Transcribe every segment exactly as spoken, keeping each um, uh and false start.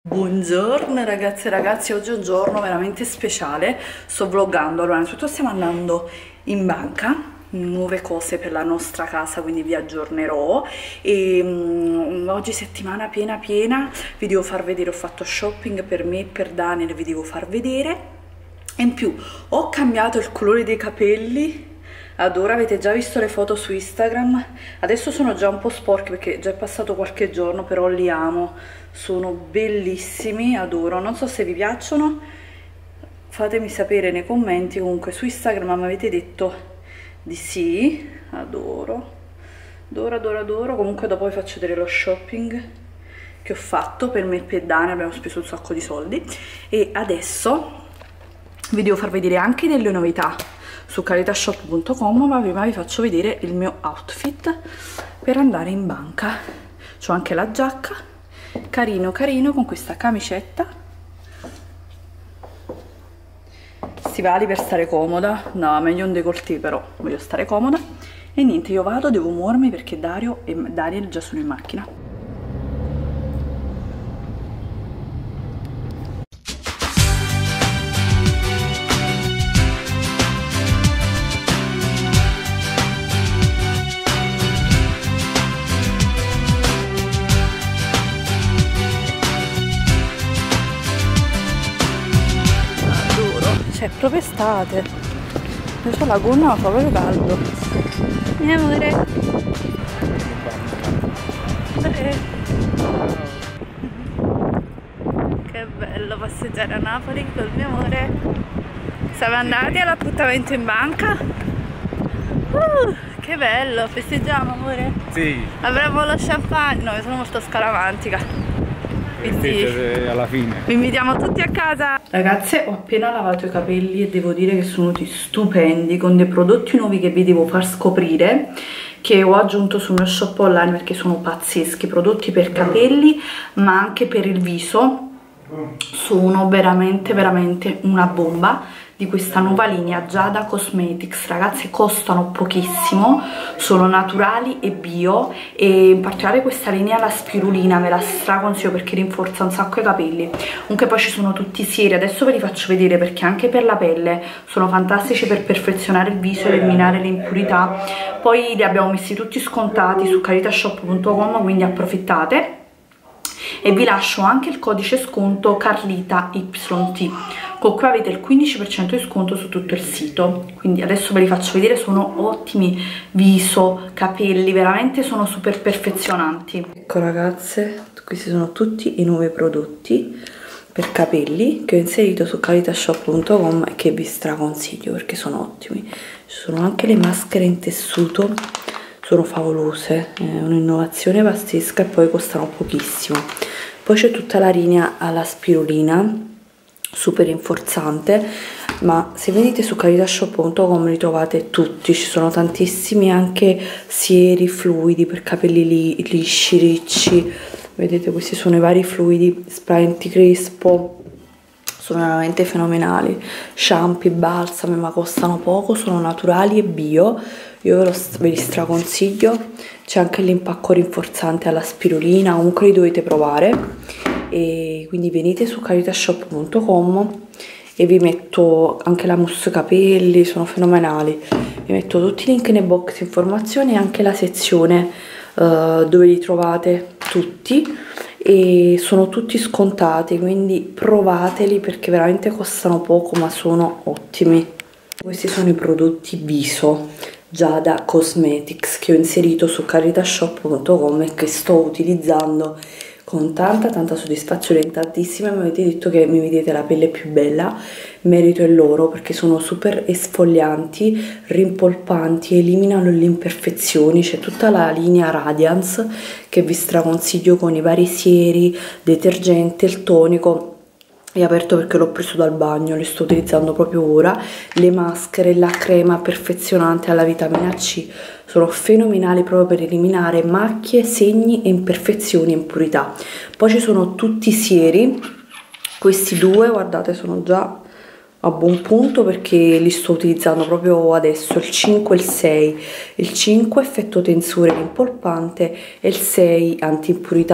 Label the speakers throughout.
Speaker 1: Buongiorno ragazze e ragazzi, oggi è un giorno veramente speciale, sto vloggando. Allora, innanzitutto stiamo andando in banca, nuove cose per la nostra casa, quindi vi aggiornerò. E um, oggi settimana piena piena, vi devo far vedere, ho fatto shopping per me e per Daniel, vi devo far vedere. E in più ho cambiato il colore dei capelli. Adoro, avete già visto le foto su Instagram, adesso sono già un po' sporchi perché già è passato qualche giorno, però li amo, sono bellissimi, adoro. Non so se vi piacciono, fatemi sapere nei commenti. Comunque su Instagram mi avete detto di sì, adoro, adoro, adoro, adoro. Comunque dopo vi faccio vedere lo shopping che ho fatto per me e per Dani, abbiamo speso un sacco di soldi. E adesso vi devo far vedere anche delle novità su caritashop punto com, ma prima vi faccio vedere il mio outfit per andare in banca. C'ho anche la giacca, carino carino, con questa camicetta, stivali per stare comoda, no, meglio un décolleté, però voglio stare comoda. E niente, io vado, devo muovermi perché Dario e Daniel già sono in macchina. C'è proprio estate, io ho la gonna ma fa proprio caldo. Mio amore, amore. Che bello passeggiare a Napoli col mio amore. Siamo andati all'appuntamento in banca. Uh, che bello, festeggiamo amore? Sì. Avremo lo champagne, no, io sono molto scaramantica. Quindi alla fine vi invitiamo tutti a casa. Ragazze, ho appena lavato i capelli e devo dire che sono venuti stupendi, con dei prodotti nuovi che vi devo far scoprire, che ho aggiunto sul mio shop online perché sono pazzeschi, prodotti per capelli ma anche per il viso. Sono veramente veramente una bomba di questa nuova linea Giada Cosmetics. Ragazze, costano pochissimo, sono naturali e bio, e in particolare questa linea, la spirulina, ve la straconsiglio perché rinforza un sacco i capelli. Comunque poi ci sono tutti i sieri, adesso ve li faccio vedere perché anche per la pelle sono fantastici per perfezionare il viso, eliminare le impurità. Poi li abbiamo messi tutti scontati su caritashop punto com, quindi approfittate. E vi lascio anche il codice sconto Carlita Y T, con cui avete il quindici per cento di sconto su tutto il sito. Quindi adesso ve li faccio vedere, sono ottimi, viso, capelli, veramente sono super perfezionanti. Ecco ragazze, questi sono tutti i nuovi prodotti per capelli che ho inserito su caritashop punto com e che vi straconsiglio perché sono ottimi. Ci sono anche le maschere in tessuto, sono favolose, è un'innovazione pazzesca e poi costano pochissimo. Poi c'è tutta la linea alla spirulina, super rinforzante, ma se venite su caritashop punto com li trovate tutti, ci sono tantissimi anche sieri, fluidi per capelli li, lisci, ricci. Vedete, questi sono i vari fluidi, spray anticrispo, sono veramente fenomenali. Shampoo, balsami, ma costano poco, sono naturali e bio. Io ve, lo, ve li straconsiglio. C'è anche l'impacco rinforzante alla spirulina, comunque li dovete provare. E quindi venite su caritashop punto com e vi metto anche la mousse capelli, sono fenomenali. Vi metto tutti i link nei box informazioni e anche la sezione uh, dove li trovate tutti, e sono tutti scontati, quindi provateli perché veramente costano poco ma sono ottimi. Questi sono i prodotti viso Giada Cosmetics che ho inserito su caritashop punto com e che sto utilizzando con tanta tanta soddisfazione. In tantissime mi avete detto che mi vedete la pelle più bella, merito è loro perché sono super esfolianti, rimpolpanti, eliminano le imperfezioni. C'è tutta la linea Radiance che vi straconsiglio con i vari sieri, detergente, il tonico. È aperto perché l'ho preso dal bagno, li sto utilizzando proprio ora. Le maschere, la crema perfezionante alla vitamina C sono fenomenali proprio per eliminare macchie, segni e imperfezioni e impurità. Poi ci sono tutti i sieri, questi due guardate sono già a buon punto perché li sto utilizzando proprio adesso, il cinque e il sei. Il cinque effetto tensore rimpolpante e il sei anti impurità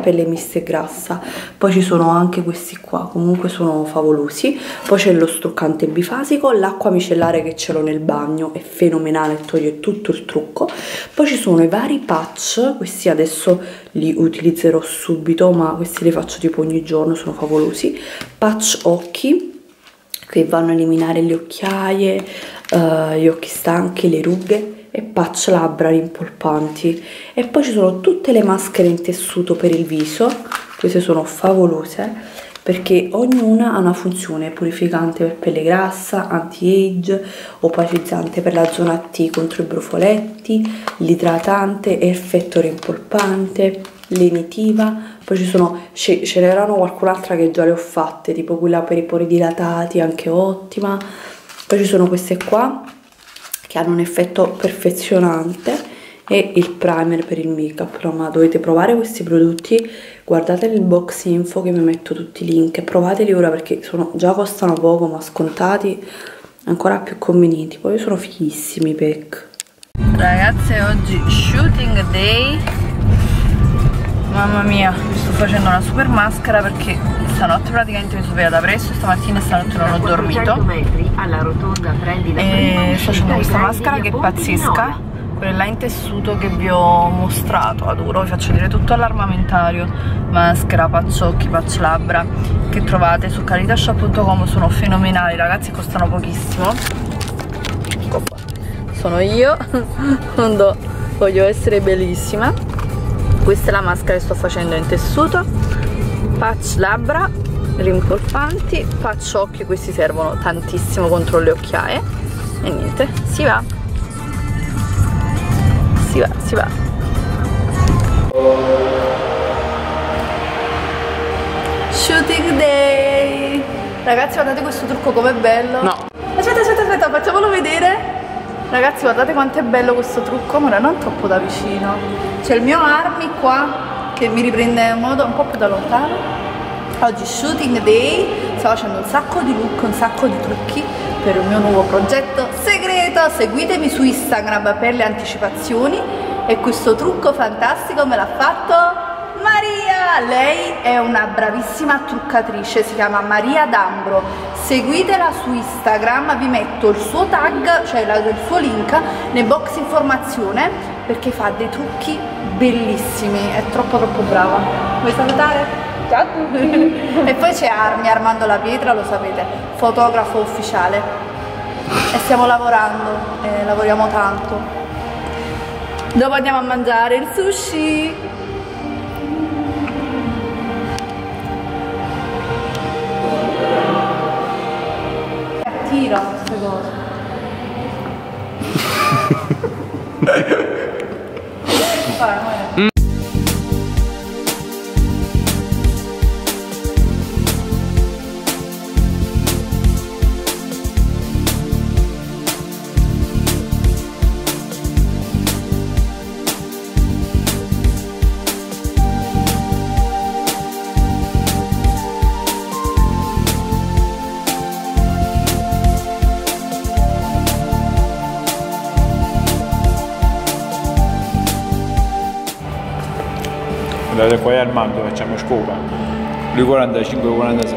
Speaker 2: pelle mista e grassa. Poi ci sono anche questi qua, comunque sono favolosi. Poi c'è lo struccante bifasico, l'acqua micellare che ce l'ho nel bagno, è fenomenale, toglie tutto il trucco. Poi ci sono i vari patch, questi adesso li utilizzerò subito, ma questi li faccio tipo ogni giorno, sono favolosi. Patch occhi, che vanno a eliminare le occhiaie, uh, gli occhi stanchi, le rughe, e patch labbra rimpolpanti. E poi ci sono tutte le maschere in tessuto per il viso, queste sono favolose perché ognuna ha una funzione: purificante per pelle grassa, anti-age, opacizzante per la zona T contro i brufoletti, l'idratante, effetto rimpolpante, lenitiva. Poi ci sono, ce, ce n'erano qualcun'altra che già le ho fatte, tipo quella per i pori dilatati, anche ottima. Poi ci sono queste qua che hanno un effetto perfezionante, e il primer per il make up. No, ma dovete provare questi prodotti, guardate nel box info che mi metto tutti i link e provateli ora, perché sono, già costano poco, ma scontati ancora più convenienti. Poi sono fighissimi i pack.
Speaker 1: Ragazze, oggi shooting day. Mamma mia, mi sto facendo una super maschera perché stanotte praticamente mi sono svegliata presto, stamattina stanotte non ho dormito e sto facendo questa maschera che è pazzesca, quella in tessuto che vi ho mostrato a duro. Vi faccio vedere tutto all'armamentario: maschera, patch occhi, patch labbra, che trovate su caritashop punto com. Sono fenomenali ragazzi, costano pochissimo. Ecco qua, sono io quando voglio essere bellissima. Questa è la maschera che sto facendo in tessuto, patch labbra rimpolpanti, patch occhi, questi servono tantissimo contro le occhiaie. E niente, si va, si va, si va. Shooting day! Ragazzi, guardate questo trucco com'è bello.
Speaker 2: No.
Speaker 1: Aspetta, aspetta, aspetta, facciamolo vedere. Ragazzi, guardate quanto è bello questo trucco, ma non troppo da vicino. C'è il mio army qua che mi riprende in modo un po' più da lontano. Oggi shooting day, sto facendo un sacco di look, un sacco di trucchi per il mio nuovo progetto segreto. Seguitemi su Instagram per le anticipazioni. E questo trucco fantastico me l'ha fatto Maria. Lei è una bravissima truccatrice, si chiama Maria D'Ambro. Seguitela su Instagram, vi metto il suo tag, cioè la, il suo link nel box informazione, perché fa dei trucchi bellissimi, è troppo troppo brava. Vuoi salutare? Ciao a tutti. E poi c'è Armi, Armando La Pietra, lo sapete, fotografo ufficiale, e stiamo lavorando, eh, lavoriamo tanto. Dopo andiamo a mangiare il sushi. Tira queste cose. Vai, vai.
Speaker 3: Andate qua al Mando, facciamo scopa. Lui quarantacinque quarantasei.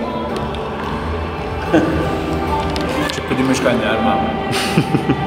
Speaker 3: C'è più di me scagna al Mando.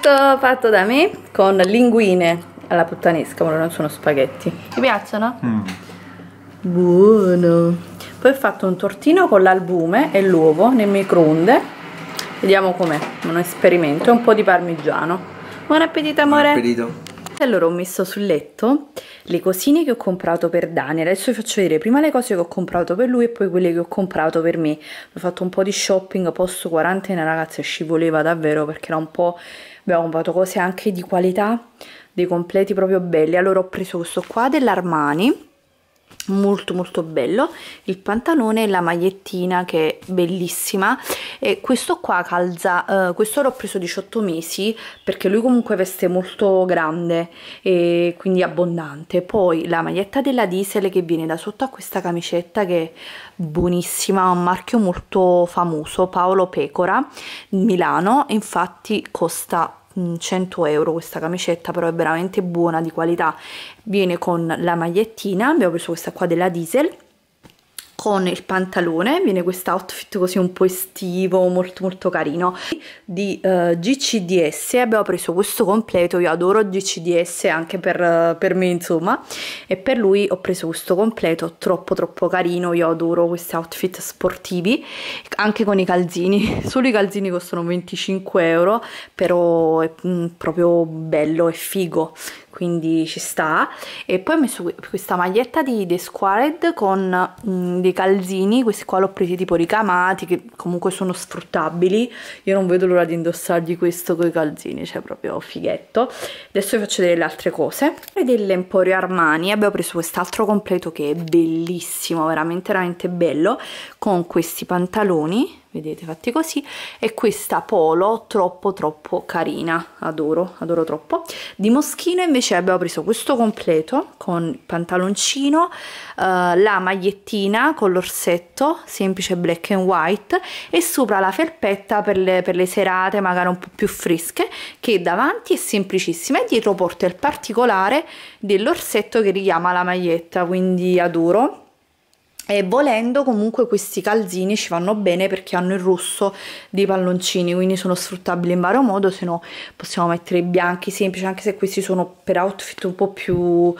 Speaker 2: fatto da me con linguine alla puttanesca, ma non sono spaghetti. Ti piacciono?
Speaker 3: Mm.
Speaker 2: Buono. Poi ho fatto un tortino con l'albume e l'uovo nel microonde. Vediamo com'è, un esperimento. E un po' di parmigiano. Buon appetito, amore.
Speaker 4: Buon appetito.
Speaker 2: Allora ho messo sul letto le cosine che ho comprato per Dani. Adesso vi faccio vedere prima le cose che ho comprato per lui e poi quelle che ho comprato per me. Ho fatto un po' di shopping post quarantena, ragazzi, scivoleva davvero perché era un po'... abbiamo comprato cose anche di qualità, dei completi proprio belli. Allora ho preso questo qua dell'Armani, molto molto bello, il pantalone e la magliettina che è bellissima, e questo qua calza, uh, questo l'ho preso diciotto mesi perché lui comunque veste molto grande e quindi abbondante. Poi la maglietta della Diesel che viene da sotto a questa camicetta che è buonissima, un marchio molto famoso, Paolo Pecora, Milano, infatti costa cento euro questa camicetta, però è veramente buona, di qualità. Viene con la magliettina, abbiamo preso questa qua della Diesel, con il pantalone, viene questo outfit così un po' estivo, molto molto carino. Di uh, G C D S abbiamo preso questo completo, io adoro G C D S anche per, uh, per me insomma, e per lui ho preso questo completo troppo troppo carino. Io adoro questi outfit sportivi, anche con i calzini. Solo i calzini costano venticinque euro, però è mm, proprio bello e figo, quindi ci sta. E poi ho messo questa maglietta di The Squared con mm, dei calzini, questi qua l'ho presi tipo ricamati, che comunque sono sfruttabili. Io non vedo l'ora di indossargli questo con i calzini, cioè proprio fighetto. Adesso vi faccio vedere le altre cose. E dell'Emporio Armani abbiamo preso quest'altro completo che è bellissimo, veramente veramente bello, con questi pantaloni, vedete, fatti così, e questa polo troppo troppo carina, adoro, adoro troppo. Di Moschino invece abbiamo preso questo completo con il pantaloncino, uh, la magliettina con l'orsetto semplice black and white e sopra la felpetta per le, per le serate magari un po' più fresche, che davanti è semplicissima e dietro porta il particolare dell'orsetto che richiama la maglietta, quindi adoro. E volendo comunque questi calzini ci vanno bene perché hanno il rosso dei palloncini, quindi sono sfruttabili in vario modo. Se no possiamo mettere i bianchi semplici, anche se questi sono per outfit un po' più uh,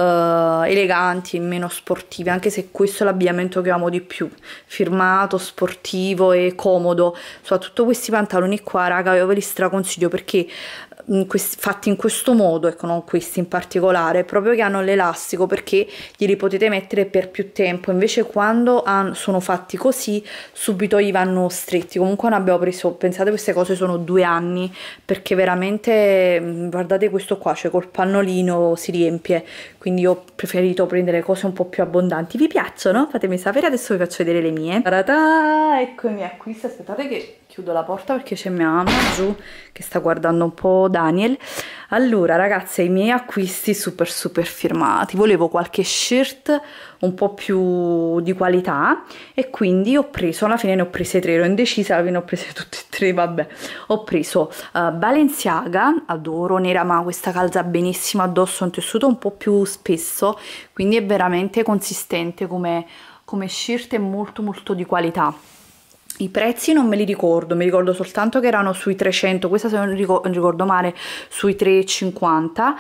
Speaker 2: eleganti, meno sportivi, anche se questo è l'abbigliamento che amo di più, firmato, sportivo e comodo. Soprattutto questi pantaloni qua, raga, io ve li straconsiglio perché in questi, fatti in questo modo, ecco, non questi in particolare, proprio che hanno l'elastico, perché glieli potete mettere per più tempo. Invece quando han, sono fatti così subito gli vanno stretti. Comunque ne abbiamo preso, pensate, queste cose sono due anni, perché veramente, guardate questo qua, cioè col pannolino si riempie, quindi io ho preferito prendere cose un po' più abbondanti. Vi piacciono? Fatemi sapere, adesso vi faccio vedere le mie. Ta-da! Ecco i miei acquisti. Aspettate che chiudo la porta perché c'è mia mamma giù che sta guardando un po' Daniel. Allora ragazze, i miei acquisti super super firmati. Volevo qualche shirt un po' più di qualità e quindi ho preso, alla fine ne ho prese tre, ero indecisa, alla fine ho prese tutte e tre, vabbè. Ho preso uh, Balenciaga, adoro, nera, ma questa calza benissimo addosso, un tessuto un po' più spesso, quindi è veramente consistente come, come shirt, è molto molto di qualità. I prezzi non me li ricordo, mi ricordo soltanto che erano sui trecento, questa se non ricordo male sui tre e cinquanta,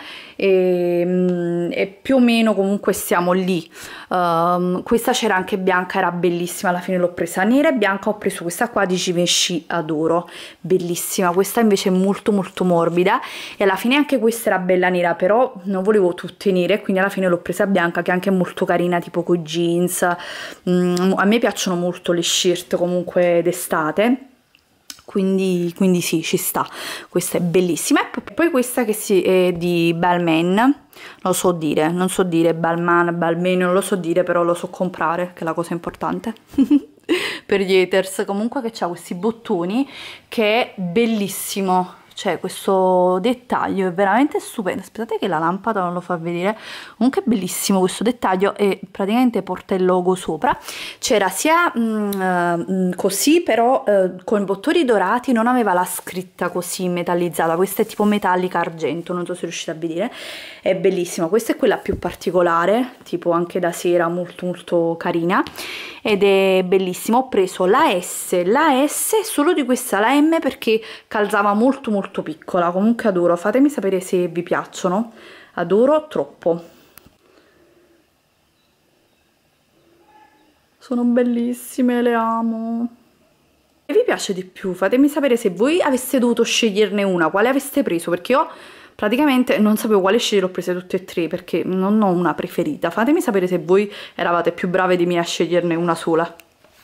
Speaker 2: e, e più o meno comunque stiamo lì. Um, questa c'era anche bianca, era bellissima, alla fine l'ho presa nera e bianca. Ho preso questa qua di Givenchy, adoro, bellissima. Questa invece è molto molto morbida e alla fine anche questa era bella nera, però non volevo tutte nere, quindi alla fine l'ho presa bianca, che è anche molto carina, tipo con jeans. Mm, a me piacciono molto le shirt comunque d'estate, quindi, quindi sì, ci sta. Questa è bellissima. E poi questa che si, è di Balmain, non lo so dire, non so dire Balmain, Balmain, non lo so dire, però lo so comprare, che è la cosa importante. Per gli haters. Comunque che c'ha questi bottoni che è bellissimo, cioè questo dettaglio è veramente stupendo. Aspettate che la lampada non lo fa vedere. Comunque è bellissimo questo dettaglio e praticamente porta il logo sopra. C'era sia mm, così, però eh, con i bottoni dorati, non aveva la scritta così metallizzata. Questa è tipo metallica argento, non so se riuscite a vedere. È bellissima. Questa è quella più particolare, tipo anche da sera, molto molto carina ed è bellissima. Ho preso la S, la S solo di questa, la M perché calzava molto molto molto piccola, comunque adoro, fatemi sapere se vi piacciono, adoro troppo. Sono bellissime, le amo. E vi piace di più? Fatemi sapere se voi aveste dovuto sceglierne una, quale aveste preso, perché io praticamente non sapevo quale scegliere, ho prese tutte e tre perché non ho una preferita. Fatemi sapere se voi eravate più brave di me a sceglierne una sola.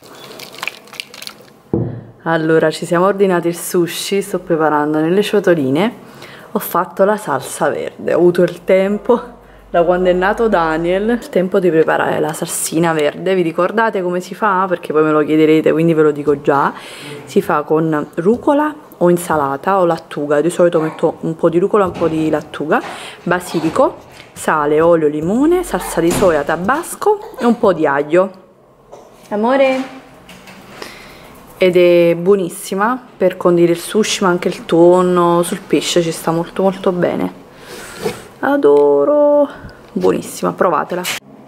Speaker 2: Allora, ci siamo ordinati il sushi, sto preparando nelle ciotoline, ho fatto la salsa verde, ho avuto il tempo, da quando è nato Daniel, il tempo di preparare la salsina verde. Vi ricordate come si fa? Perché poi me lo chiederete, quindi ve lo dico già. Si fa con rucola o insalata o lattuga, di solito metto un po' di rucola, un po' di lattuga, basilico, sale, olio, limone, salsa di soia, tabasco e un po' di aglio. Amore? Ed è buonissima per condire il sushi, ma anche il tonno, sul pesce ci sta molto molto bene. Adoro, buonissima, provatela.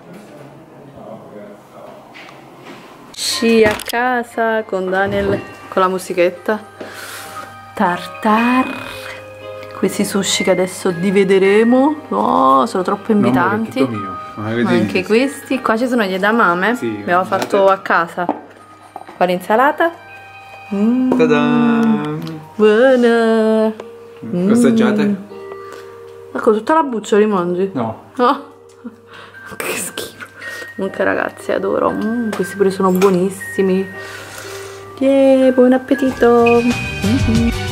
Speaker 2: Sci a casa con Daniel, con la musichetta. Tartar. Questi sushi che adesso divideremo. Oh, sono troppo invitanti.
Speaker 3: No, mio. Ma
Speaker 2: anche questi. Qua ci sono gli edamame. Sì, abbiamo fatto a casa. Qua l'insalata. Mm.
Speaker 3: Ta-da!
Speaker 2: Buona.
Speaker 3: Mm. Assaggiate?
Speaker 2: Ecco, tutta la buccia li mangi?
Speaker 3: No.
Speaker 2: Oh. Che schifo. Comunque ragazzi, adoro. Mm, questi pure sono buonissimi. Yeah, buon appetito. Mm-hmm.